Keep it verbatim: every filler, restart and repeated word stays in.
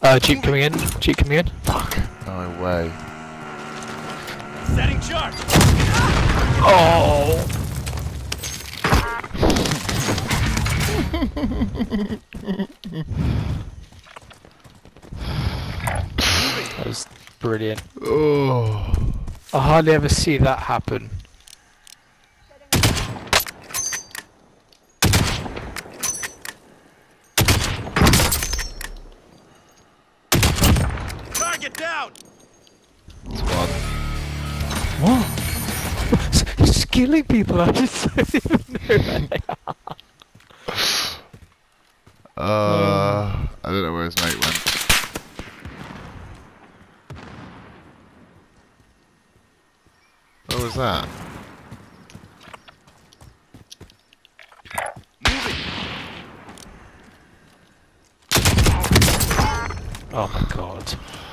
Uh, Jeep coming in. Jeep coming in. Fuck. No way. Setting charge. Oh! That was brilliant. Oh. I hardly ever see that happen. Target down. Squad. What? He's killing people. I just don't even know where they are. Uh, I don't know where his mate went. What was that? Moving. Oh my god.